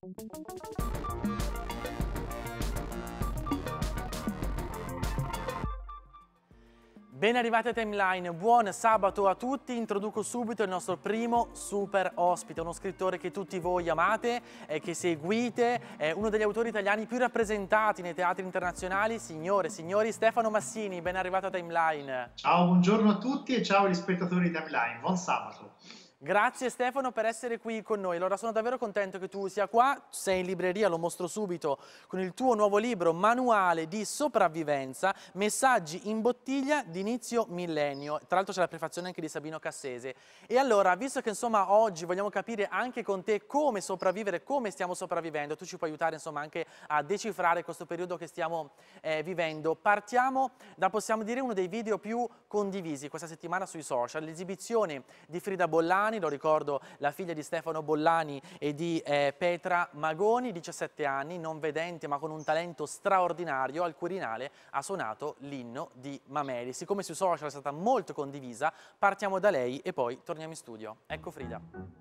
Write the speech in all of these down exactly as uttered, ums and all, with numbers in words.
Ben arrivati a Timeline, buon sabato a tutti. Introduco subito il nostro primo super ospite, uno scrittore che tutti voi amate e che seguite, è uno degli autori italiani più rappresentati nei teatri internazionali. Signore e signori, Stefano Massini, ben arrivato a Timeline. Ciao, buongiorno a tutti e ciao agli spettatori di Timeline, buon sabato. Grazie Stefano per essere qui con noi. Allora, sono davvero contento che tu sia qua, sei in libreria, lo mostro subito, con il tuo nuovo libro Manuale di sopravvivenza, messaggi in bottiglia d'inizio millennio. Tra l'altro c'è la prefazione anche di Sabino Cassese. E allora, visto che insomma oggi vogliamo capire anche con te come sopravvivere, come stiamo sopravvivendo, tu ci puoi aiutare insomma anche a decifrare questo periodo che stiamo eh, vivendo. Partiamo da, possiamo dire, uno dei video più condivisi questa settimana sui social, l'esibizione di Frida Bollani. Lo ricordo, la figlia di Stefano Bollani e di eh, Petra Magoni, diciassette anni, non vedente ma con un talento straordinario. Al Quirinale ha suonato l'inno di Mameli. Siccome sui social è stata molto condivisa, partiamo da lei e poi torniamo in studio. Ecco Frida.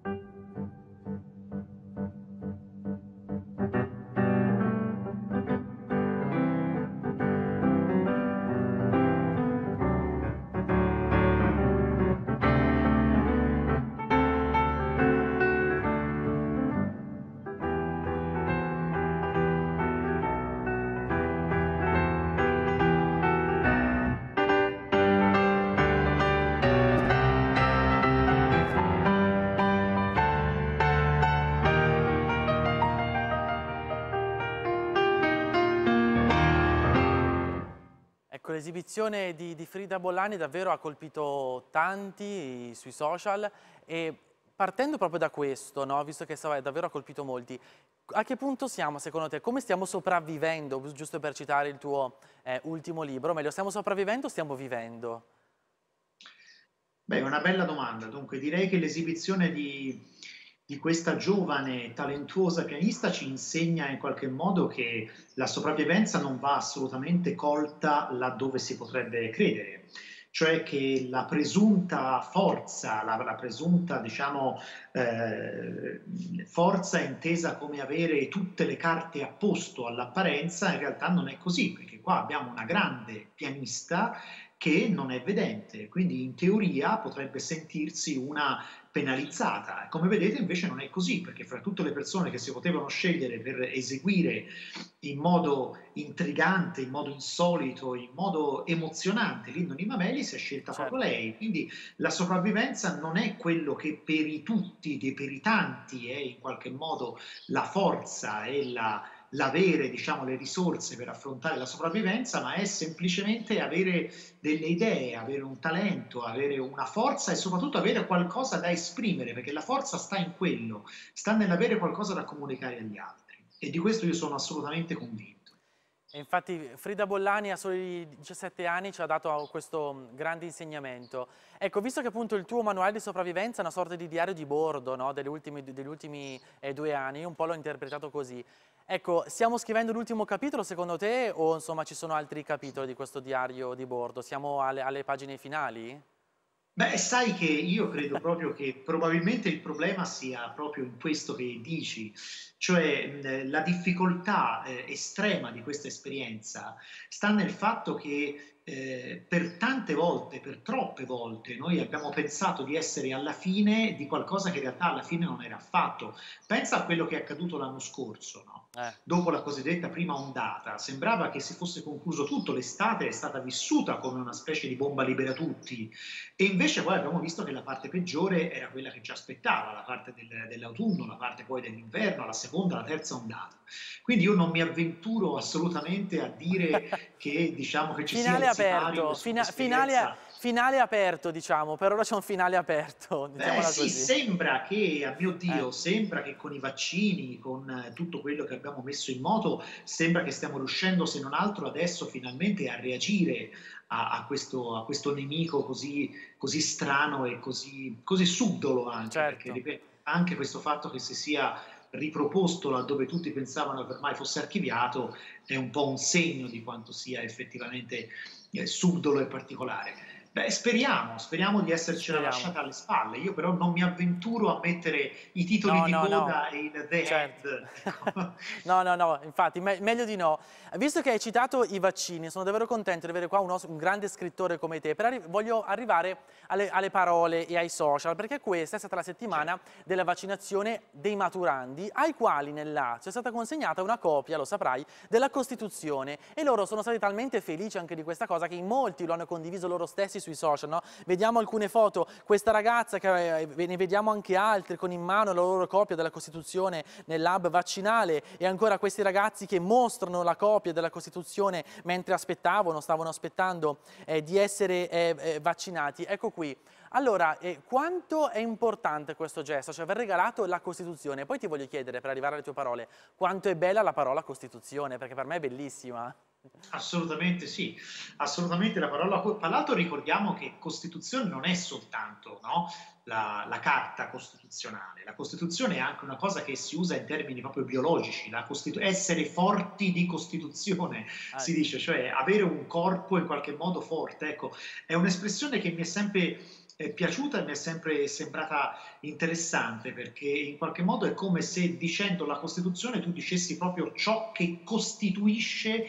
Ecco, l'esibizione di, di Frida Bollani davvero ha colpito tanti sui social e partendo proprio da questo, no, visto che stava, davvero ha colpito molti, a che punto siamo secondo te? Come stiamo sopravvivendo, giusto per citare il tuo eh, ultimo libro, meglio, stiamo sopravvivendo o stiamo vivendo? Beh, è una bella domanda. Dunque, direi che l'esibizione di, di questa giovane, talentuosa pianista ci insegna in qualche modo che la sopravvivenza non va assolutamente colta laddove si potrebbe credere. Cioè che la presunta forza, la, la presunta, diciamo, eh, forza intesa come avere tutte le carte a posto all'apparenza, in realtà non è così, perché qua abbiamo una grande pianista che non è vedente, quindi in teoria potrebbe sentirsi una penalizzata. Come vedete invece non è così, perché fra tutte le persone che si potevano scegliere per eseguire in modo intrigante, in modo insolito, in modo emozionante l'inno di Mameli si è scelta Certo. proprio lei. Quindi la sopravvivenza non è quello che per i tutti, per i tanti è in qualche modo la forza e la l'avere, diciamo, le risorse per affrontare la sopravvivenza, ma è semplicemente avere delle idee, avere un talento, avere una forza e soprattutto avere qualcosa da esprimere, perché la forza sta in quello, sta nell'avere qualcosa da comunicare agli altri. E di questo io sono assolutamente convinto. E infatti Frida Bollani a soli diciassette anni ci ha dato questo grande insegnamento. Ecco, visto che appunto il tuo manuale di sopravvivenza è una sorta di diario di bordo, no? degli ultimi, degli ultimi eh, due anni, io un po' l'ho interpretato così. Ecco, stiamo scrivendo l'ultimo capitolo secondo te o insomma ci sono altri capitoli di questo diario di bordo? Siamo alle, alle pagine finali? Beh, sai che io credo proprio che probabilmente il problema sia proprio in questo che dici, cioè mh, la difficoltà eh, estrema di questa esperienza sta nel fatto che eh, per tante volte, per troppe volte, noi abbiamo pensato di essere alla fine di qualcosa che in realtà alla fine non era affatto. Pensa a quello che è accaduto l'anno scorso, no? Eh. Dopo la cosiddetta prima ondata, sembrava che si fosse concluso tutto, l'estate è stata vissuta come una specie di bomba libera tutti, e invece poi abbiamo visto che la parte peggiore era quella che ci aspettava, la parte del, dell'autunno, la parte poi dell'inverno, la seconda, la terza ondata. Quindi io non mi avventuro assolutamente a dire che, diciamo, che ci Finale sia il sipario aperto, fina, finale, sull'esperienza. finale aperto diciamo, per ora c'è un finale aperto, Beh diciamola sì, così. sembra che, a mio Eh. Dio, sembra che con i vaccini, con eh, tutto quello che abbiamo messo in moto, sembra che stiamo riuscendo, se non altro adesso, finalmente a reagire a, a questo, a questo nemico così, così strano e così, così subdolo anche, perché Certo. ripeto, anche questo fatto che si sia riproposto laddove tutti pensavano che ormai fosse archiviato è un po' un segno di quanto sia effettivamente eh, subdolo e particolare. Beh, speriamo, speriamo di essercela Speriamo. lasciata alle spalle. Io però non mi avventuro a mettere i titoli No, di no, no, coda in the certo. end. Ecco. No, no, no, infatti me meglio di no. Visto che hai citato i vaccini, sono davvero contento di avere qua un, os- un grande scrittore come te, però arri- voglio arrivare alle, alle parole e ai social, perché questa è stata la settimana Certo. della vaccinazione dei maturandi, ai quali nel Lazio è stata consegnata una copia, lo saprai, della Costituzione, e loro sono stati talmente felici anche di questa cosa che in molti lo hanno condiviso loro stessi sui social, no? Vediamo alcune foto, questa ragazza, che eh, ve ne vediamo anche altre, con in mano la loro copia della Costituzione nel lab vaccinale, e ancora questi ragazzi che mostrano la copia della Costituzione mentre aspettavano, stavano aspettando eh, di essere eh, eh, vaccinati. Ecco qui. Allora, eh, quanto è importante questo gesto, cioè aver regalato la Costituzione? Poi ti voglio chiedere, per arrivare alle tue parole, quanto è bella la parola Costituzione, perché per me è bellissima. Assolutamente sì, assolutamente la parola co tra l'altro ricordiamo che Costituzione non è soltanto, no, la la carta costituzionale. La Costituzione è anche una cosa che si usa in termini proprio biologici, la costitu essere forti di Costituzione, Ah, si dice, cioè avere un corpo in qualche modo forte. Ecco, è un'espressione che mi è sempre, ehm, piaciuta e mi è sempre sembrata interessante, perché in qualche modo è come se dicendo la Costituzione tu dicessi proprio ciò che costituisce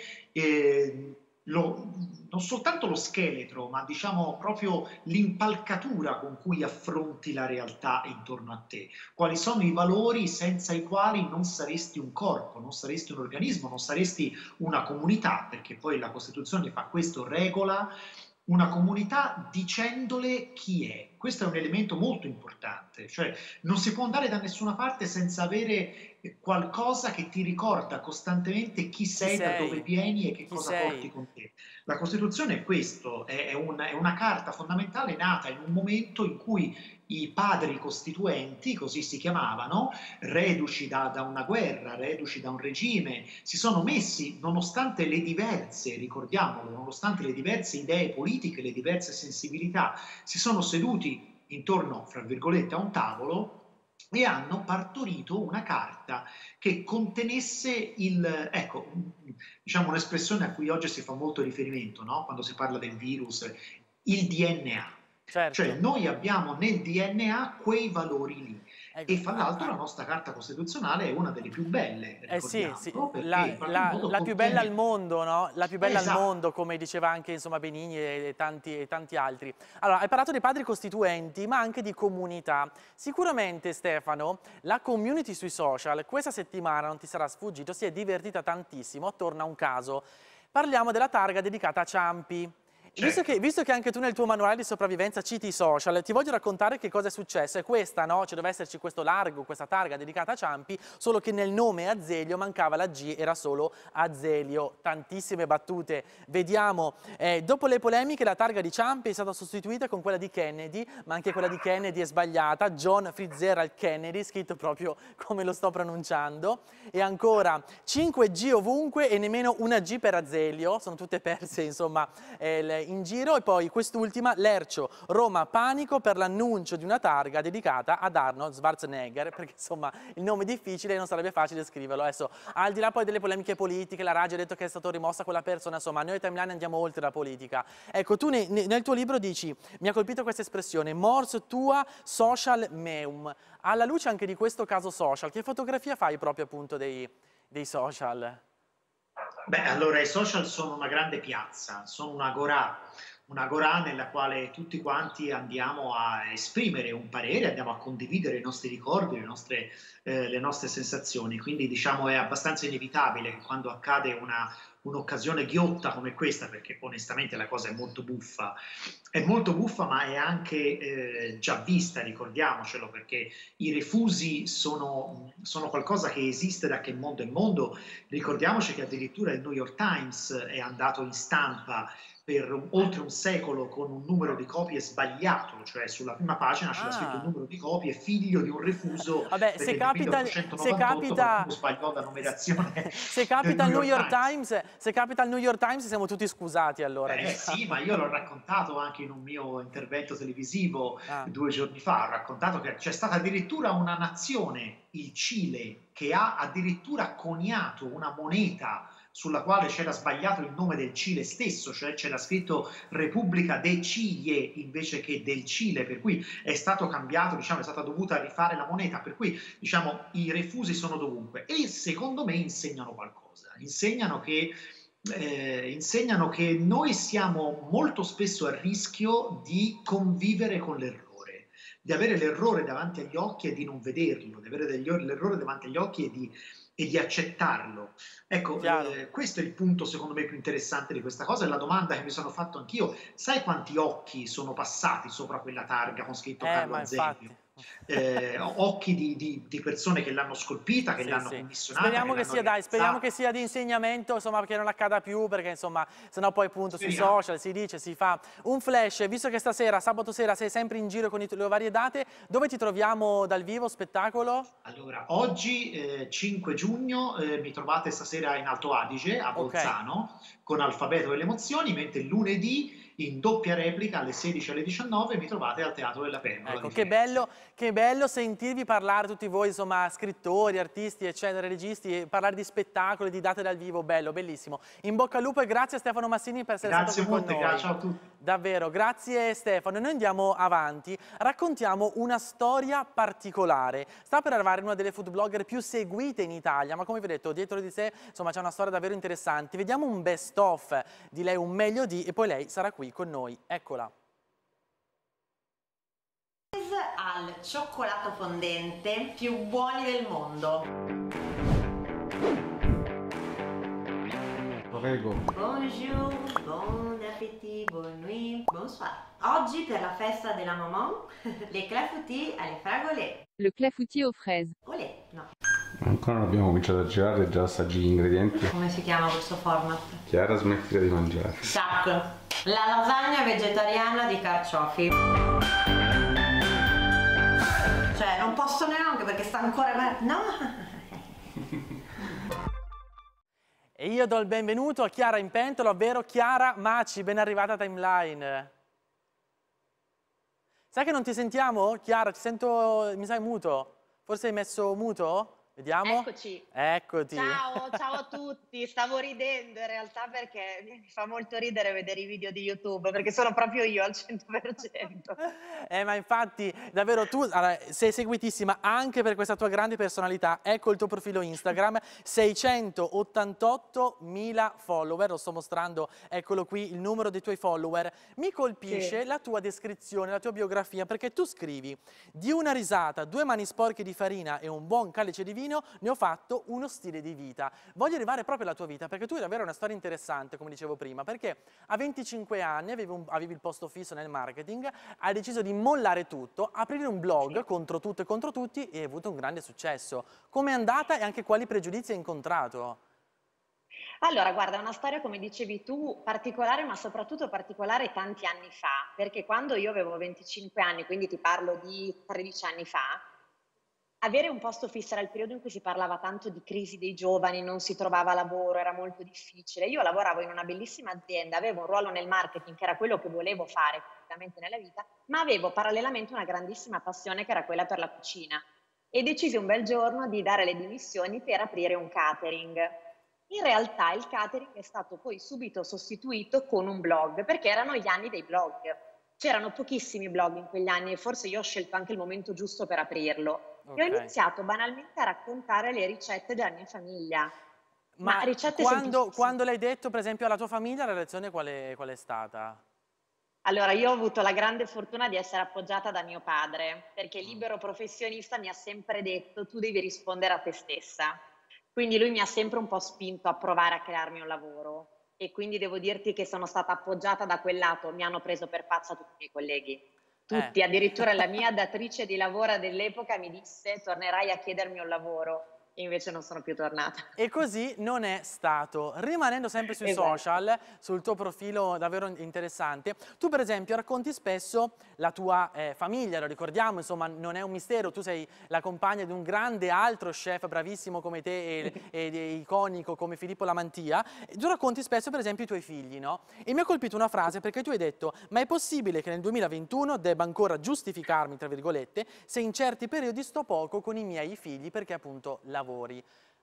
eh, lo, non soltanto lo scheletro, ma diciamo proprio l'impalcatura con cui affronti la realtà intorno a te. Quali sono i valori senza i quali non saresti un corpo, non saresti un organismo, non saresti una comunità, perché poi la Costituzione fa questo, regola una comunità dicendole chi è. Questo è un elemento molto importante, cioè non si può andare da nessuna parte senza avere qualcosa che ti ricorda costantemente chi chi sei, da dove sei? vieni e che Chi cosa sei? porti con te. La Costituzione è questo, è, è, un, è una carta fondamentale nata in un momento in cui i padri costituenti, così si chiamavano, reduci da, da una guerra, reduci da un regime, si sono messi, nonostante le diverse, ricordiamolo, nonostante le diverse idee politiche, le diverse sensibilità, si sono seduti intorno, fra virgolette, a un tavolo e hanno partorito una carta che contenesse il, ecco, diciamo un'espressione a cui oggi si fa molto riferimento, no? Quando si parla del virus, il D N A. Cioè Certo. noi abbiamo nel D N A quei valori lì. Ecco, E fra a- l'altro a- la nostra Carta Costituzionale è una delle più belle, Eh sì, sì, ricordiamolo, perché la, in qualche la- modo la più bella al contiene... mondo, no? La più bella al Esatto, mondo, come diceva anche insomma, Benigni e, e tanti, e tanti altri. Allora, hai parlato dei padri costituenti, ma anche di comunità. Sicuramente, Stefano, la community sui social questa settimana, non ti sarà sfuggito, si è divertita tantissimo attorno a un caso. Parliamo della targa dedicata a Ciampi. Visto che, certo. visto che anche tu nel tuo manuale di sopravvivenza citi i social, ti voglio raccontare che cosa è successo. È questa, no? Ci doveva esserci questo largo, questa targa dedicata a Ciampi, solo che nel nome Azeglio mancava la G, era solo Azelio. Tantissime battute. Vediamo, eh, dopo le polemiche la targa di Ciampi è stata sostituita con quella di Kennedy, ma anche quella di Kennedy è sbagliata. John Fitzgerald Kennedy, scritto proprio come lo sto pronunciando. E ancora, cinque G ovunque e nemmeno una G per Azelio, sono tutte perse, insomma, eh, in giro. E poi quest'ultima, Lercio, Roma, panico per l'annuncio di una targa dedicata ad Arnold Schwarzenegger, perché insomma il nome è difficile e non sarebbe facile scriverlo. Adesso, al di là poi delle polemiche politiche, la Raggi ha detto che è stata rimossa quella persona, insomma noi timeline andiamo oltre la politica. Ecco, tu ne, ne, nel tuo libro dici, mi ha colpito questa espressione, mors tua social meum. Alla luce anche di questo caso social, che fotografia fai proprio appunto dei, dei social? Beh, allora i social sono una grande piazza, sono un'agorà, un'agorà nella quale tutti quanti andiamo a esprimere un parere, andiamo a condividere i nostri ricordi, le nostre, eh, le nostre sensazioni. Quindi diciamo è abbastanza inevitabile che quando accade una, un'occasione ghiotta come questa, perché onestamente la cosa è molto buffa, è molto buffa ma è anche eh, già vista, ricordiamocelo, perché i refusi sono, sono qualcosa che esiste da che mondo è mondo. Ricordiamoci che addirittura il New York Times è andato in stampa per oltre un secolo con un numero di copie sbagliato, cioè sulla prima pagina c'era scritto il Ah, numero di copie figlio di un refuso vabbè, se perché nel capita, se milleottocentonovantotto capita, qualcuno sbagliò la numerazione se del capita New al New York York Times. Times, se capita al New York Times siamo tutti scusati allora, Eh sì, ma diciamo. io l'ho raccontato anche in un mio intervento televisivo Ah, due giorni fa, ho raccontato che c'è stata addirittura una nazione, il Cile, che ha addirittura coniato una moneta sulla quale c'era sbagliato il nome del Cile stesso, cioè c'era scritto Repubblica de Cile invece che del Cile, per cui è stato cambiato, diciamo, è stata dovuta rifare la moneta, per cui diciamo i refusi sono dovunque e secondo me insegnano qualcosa, insegnano che, eh, insegnano che noi siamo molto spesso a rischio di convivere con l'errore, di avere l'errore davanti agli occhi e di non vederlo, di avere l'errore davanti agli occhi e di e di accettarlo. Ecco, eh, questo è il punto secondo me più interessante di questa cosa, è la domanda che mi sono fatto anch'io. Sai quanti occhi sono passati sopra quella targa con scritto eh, Carlo Azeglio? Eh, occhi di, di, di persone che l'hanno scolpita, che sì, l'hanno sì. commissionata. Speriamo che, che sia, dai, speriamo che sia di insegnamento, insomma, che non accada più, perché insomma, sennò poi appunto speriamo. Sui social si dice, si fa un flash. Visto che stasera, sabato sera, sei sempre in giro con i, le varie date, dove ti troviamo dal vivo, spettacolo? Allora, oggi eh, cinque giugno eh, mi trovate stasera in Alto Adige, a Bolzano, okay. con Alfabeto delle Emozioni, mentre lunedì in doppia replica alle sedici e alle diciannove mi trovate al Teatro della Pergola. Ecco, che bello, che bello sentirvi parlare tutti voi, insomma, scrittori, artisti, eccetera, registi, parlare di spettacoli, di date dal vivo, bello, bellissimo. In bocca al lupo e grazie a Stefano Massini per essere grazie stato qui con noi. Grazie a tutti. Davvero, grazie Stefano. E noi andiamo avanti, raccontiamo una storia particolare. Sta per arrivare una delle food blogger più seguite in Italia, ma come vi ho detto, dietro di sé, insomma, c'è una storia davvero interessante. Vediamo un best of di lei, un meglio di, e poi lei sarà qui con noi. Eccola. Al cioccolato fondente più buoni del mondo. Prego. Bonjour, bon appétit, bonne nuit, bonsoir. Oggi per la festa della maman, les clafoutis alle fragole. Le clafoutis aux fraises. Olè, no. Ancora non abbiamo cominciato a girare e già assaggi gli ingredienti. Come si chiama questo format? Chiara, smettila di mangiare. Tac. La lasagna vegetariana di carciofi. Cioè, non posso neanche perché sta ancora... No? E io do il benvenuto a Chiara in pentola, ovvero Chiara Maci, ben arrivata a Timeline. Sai che non ti sentiamo? Chiara, ti sento, mi sai muto? Forse hai messo muto? Vediamo. Eccoci. Eccoti. Ciao, ciao a tutti. Stavo ridendo in realtà perché mi fa molto ridere vedere i video di YouTube, perché sono proprio io al cento per cento. Eh, ma infatti, davvero tu allora, sei seguitissima anche per questa tua grande personalità. Ecco il tuo profilo Instagram, seicentottantottomila follower, lo sto mostrando, eccolo qui, il numero dei tuoi follower. Mi colpisce sì. la tua descrizione, la tua biografia, perché tu scrivi: di una risata, due mani sporche di farina e un buon calice di vino, ne ho fatto uno stile di vita. Voglio arrivare proprio alla tua vita, perché tu hai davvero una storia interessante, come dicevo prima, perché a venticinque anni avevi, un, avevi il posto fisso nel marketing, hai deciso di mollare tutto, aprire un blog sì. contro tutto e contro tutti e hai avuto un grande successo. Come è andata e anche quali pregiudizi hai incontrato? Allora, guarda, è una storia, come dicevi tu, particolare, ma soprattutto particolare tanti anni fa, perché quando io avevo venticinque anni, quindi ti parlo di tredici anni fa, avere un posto fisso era il periodo in cui si parlava tanto di crisi dei giovani, non si trovava lavoro, era molto difficile. Io lavoravo in una bellissima azienda, avevo un ruolo nel marketing, che era quello che volevo fare praticamente nella vita, ma avevo parallelamente una grandissima passione che era quella per la cucina. E decisi un bel giorno di dare le dimissioni per aprire un catering. In realtà il catering è stato poi subito sostituito con un blog, perché erano gli anni dei blog. C'erano pochissimi blog in quegli anni e forse io ho scelto anche il momento giusto per aprirlo. Okay. E ho iniziato banalmente a raccontare le ricette della mia famiglia. Ma, Ma ricette quando, quando l'hai detto, per esempio, alla tua famiglia, la reazione qual è, qual è stata? Allora, io ho avuto la grande fortuna di essere appoggiata da mio padre, perché libero professionista mi ha sempre detto: tu devi rispondere a te stessa. Quindi lui mi ha sempre un po' spinto a provare a crearmi un lavoro. E quindi devo dirti che sono stata appoggiata da quel lato, mi hanno preso per pazza tutti i miei colleghi. Tutti, eh. addirittura la mia datrice di lavoro dell'epoca mi disse: tornerai a chiedermi un lavoro. E invece non sono più tornata. E così non è stato. Rimanendo sempre sui esatto. social, sul tuo profilo davvero interessante, tu per esempio racconti spesso la tua eh, famiglia, lo ricordiamo, insomma non è un mistero, tu sei la compagna di un grande altro chef bravissimo come te e, e, e iconico come Filippo Lamantia, e tu racconti spesso per esempio i tuoi figli, no? E mi ha colpito una frase perché tu hai detto: ma è possibile che nel duemilaventuno debba ancora giustificarmi, tra virgolette, se in certi periodi sto poco con i miei figli perché appunto lavoro. Lavori.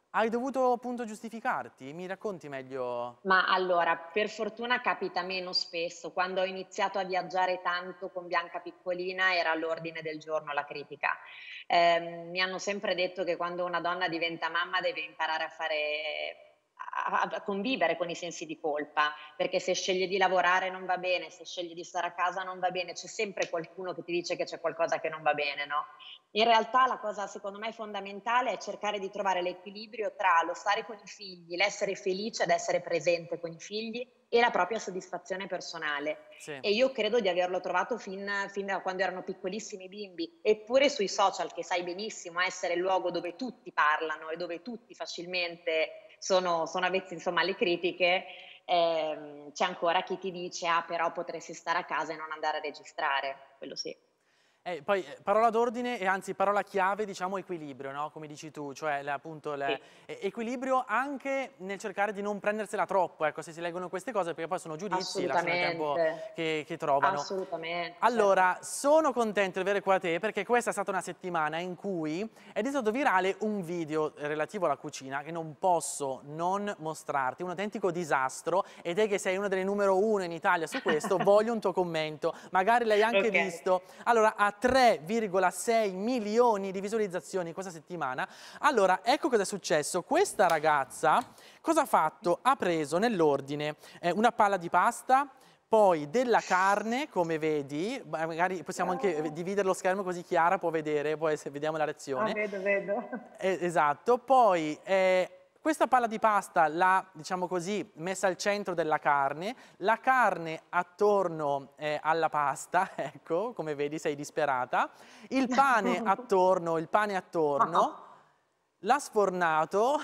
Hai dovuto appunto giustificarti? Mi racconti meglio? Ma allora, per fortuna capita meno spesso. Quando ho iniziato a viaggiare tanto con Bianca piccolina era all'ordine del giorno la critica. Ehm, mi hanno sempre detto che quando una donna diventa mamma deve imparare a fare a, a convivere con i sensi di colpa, perché se sceglie di lavorare non va bene, se sceglie di stare a casa non va bene, c'è sempre qualcuno che ti dice che c'è qualcosa che non va bene, no? In realtà la cosa secondo me fondamentale è cercare di trovare l'equilibrio tra lo stare con i figli, l'essere felice ad essere presente con i figli e la propria soddisfazione personale. Sì. E io credo di averlo trovato fin, fin da quando erano piccolissimi i bimbi, eppure sui social, che sai benissimo essere il luogo dove tutti parlano e dove tutti facilmente sono, sono avvezzi insomma alle critiche, ehm, c'è ancora chi ti dice ah però potresti stare a casa e non andare a registrare, quello sì. Eh, poi eh, parola d'ordine e anzi parola chiave, diciamo equilibrio, no? Come dici tu, cioè le, appunto le, Sì. eh, equilibrio anche nel cercare di non prendersela troppo, ecco, se si leggono queste cose, perché poi sono giudizi, lasciano il tempo Assolutamente, che, che trovano. assolutamente. Allora, sono contento di avere qua te perché questa è stata una settimana in cui è diventato virale un video relativo alla cucina che non posso non mostrarti, un autentico disastro, e te che sei una delle numero uno in Italia su questo, voglio un tuo commento, magari l'hai anche Okay. visto. Allora, ha tre virgola sei milioni di visualizzazioni questa settimana. Allora, ecco cosa è successo. Questa ragazza cosa ha fatto? Ha preso nell'ordine eh, una palla di pasta, poi della carne, come vedi, magari possiamo anche dividere lo schermo così Chiara può vedere, poi se vediamo la reazione. Ah, vedo, vedo. Eh, esatto, poi eh, questa palla di pasta l'ha, diciamo così, messa al centro della carne, la carne attorno eh, alla pasta, ecco, come vedi sei disperata, il pane attorno, il pane attorno, l'ha sfornato,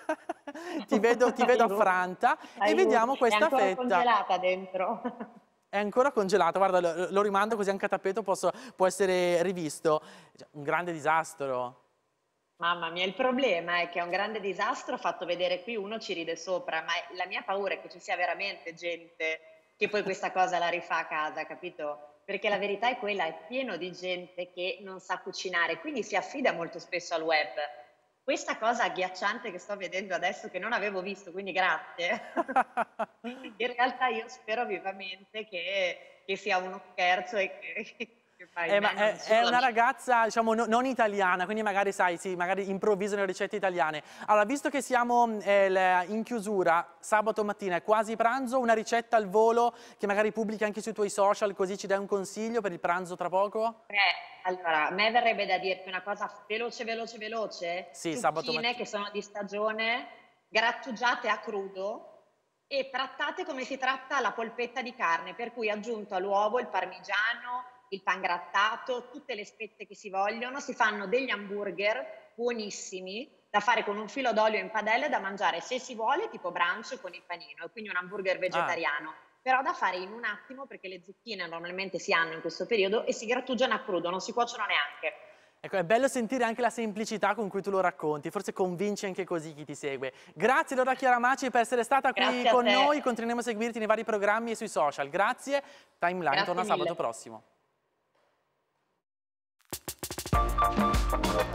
ti vedo, ti vedo affranta, e vediamo questa è ancora fetta. congelata dentro. È ancora congelato, guarda, lo, lo rimando così anche a tappeto posso, può essere rivisto. Un grande disastro. Mamma mia, il problema è che è un grande disastro fatto vedere qui, uno ci ride sopra, ma la mia paura è che ci sia veramente gente che poi questa cosa la rifà a casa, capito? Perché la verità è quella, è pieno di gente che non sa cucinare, quindi si affida molto spesso al web. Questa cosa agghiacciante che sto vedendo adesso, che non avevo visto, quindi grazie, in realtà io spero vivamente che, che sia uno scherzo e che... Eh, ma è, è una ragazza, diciamo, no, non italiana, quindi magari, sai, sì, magari improvvisano le ricette italiane. Allora, visto che siamo eh, in chiusura, sabato mattina è quasi pranzo, una ricetta al volo che magari pubblichi anche sui tuoi social, così ci dai un consiglio per il pranzo tra poco? Eh, allora, a me verrebbe da dirti una cosa veloce, veloce, veloce. Sì, sabato Zucchine mattina. che sono di stagione, grattugiate a crudo e trattate come si tratta la polpetta di carne, per cui aggiunto all'uovo il parmigiano, il pangrattato, tutte le spezie che si vogliono, si fanno degli hamburger buonissimi da fare con un filo d'olio in padella e da mangiare se si vuole tipo brunch con il panino, e quindi un hamburger vegetariano, ah. però da fare in un attimo perché le zucchine normalmente si hanno in questo periodo e si grattugiano a crudo, non si cuociono neanche. Ecco, è bello sentire anche la semplicità con cui tu lo racconti, forse convinci anche così chi ti segue. Grazie allora Chiara Maci per essere stata qui Grazie con noi, continueremo a seguirti nei vari programmi e sui social. Grazie, Timeline Grazie torna mille. sabato prossimo.